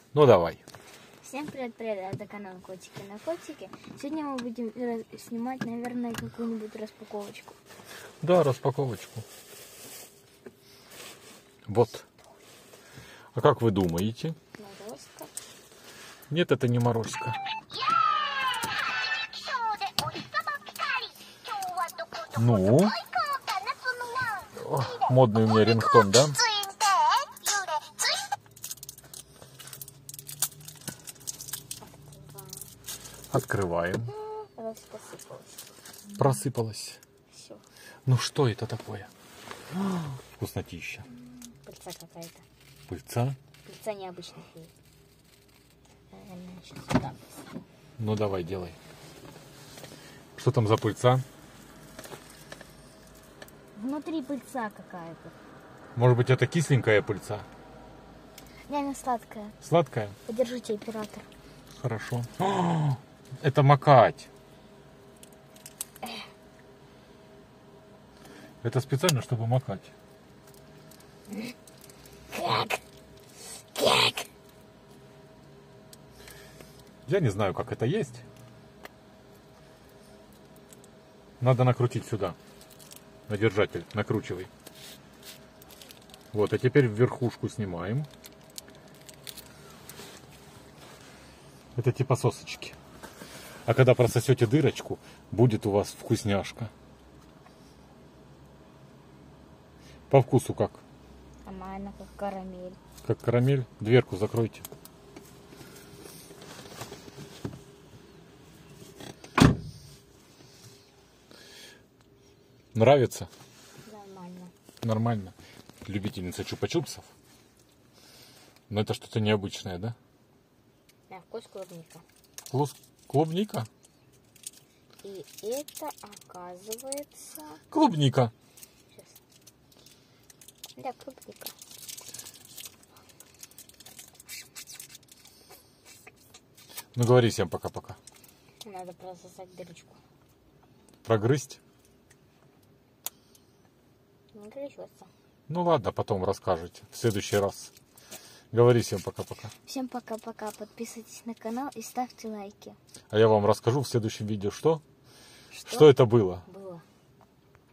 Ну давай. Всем привет, это канал Котики на Котике. Сегодня мы будем снимать, наверное, какую-нибудь распаковочку. Да, распаковочку. Вот. А как вы думаете? Морозко. Нет, это не морозко. Ну? О, модный у меня рингтон, да? Открываем. Просыпалось. Все. Ну что это такое? Вкуснотища. Пыльца какая-то. Пыльца? Пыльца необычных есть. Наверное, сейчас сюда. Ну давай, делай. Что там за пыльца? Внутри пыльца какая-то. Может быть, это кисленькая пыльца? Не, она сладкая. Сладкая? Подержите, оператор. Хорошо. О, это макать. Это специально, чтобы макать. Как? Я не знаю, как это есть. Надо накрутить сюда. На держатель. Накручивай. Вот, а теперь верхушку снимаем. Это типа сосочки. А когда прососете дырочку, будет у вас вкусняшка. По вкусу как? Нормально, как карамель. Как карамель. Дверку закройте. Нравится? Нормально. Нормально. Любительница чупа-чупсов. Но это что-то необычное, да? На вкус клубника. Клубника? И это оказывается... Клубника. Сейчас. Да, клубника. Ну говори всем пока-пока. Надо прососать дырочку. Прогрызть? Не грызется. Ну ладно, потом расскажете. В следующий раз. Говори всем пока-пока. Всем пока-пока. Подписывайтесь на канал и ставьте лайки. А я вам расскажу в следующем видео, что это было.